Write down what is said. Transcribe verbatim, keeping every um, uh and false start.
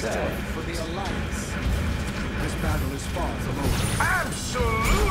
say. For the Alliance. This battle is far from over. Absolutely!